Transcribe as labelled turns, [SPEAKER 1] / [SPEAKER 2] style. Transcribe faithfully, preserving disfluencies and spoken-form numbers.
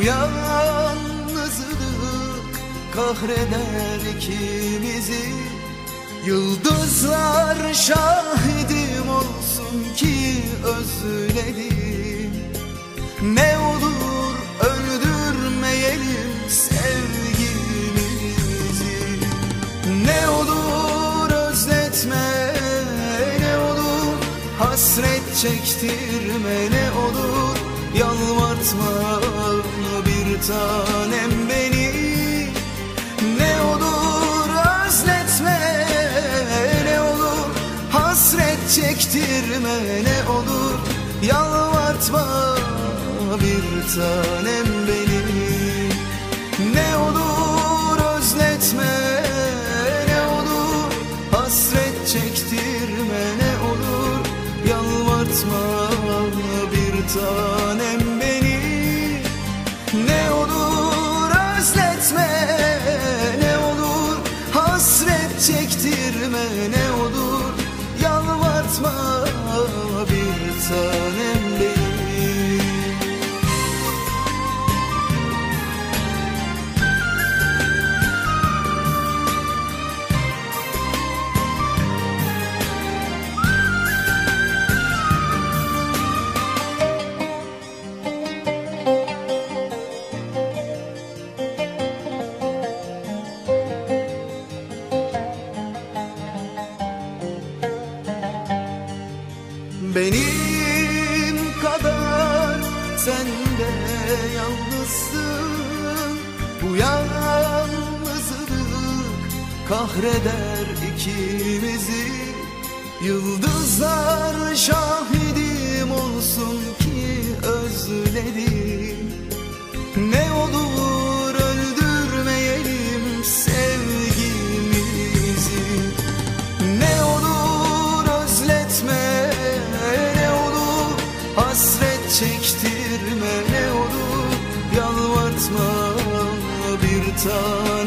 [SPEAKER 1] yalnızlık kahreder ikimizi. Yıldızlar şahidim olsun ki özledim. Ne olur öldürmeyelim sevgimizi. Ne olur özletme, ne olur hasret çektirme, ne olur yalvartma bir tanem beni. Ne olur özletme, ne olur hasret çektirme, ne olur yalvartma bir tanem beni. Ne olur özletme, ne olur hasret çektirme, ne olur yalvartma bir tanem beni. Ne olur özletme, ne olur hasret çektirme, ne olur yalvartma bir tanem beni. Benim kadar sen de yalnızsın. Bu yalnızlık kahreder ikimizi. Yıldızlar şahidim olsun ki özledim. Ne olur öldürmeyelim sevgimizi. Ne olur özletme, ne olur hasret çektirme, ne olur yalvartma bir tanem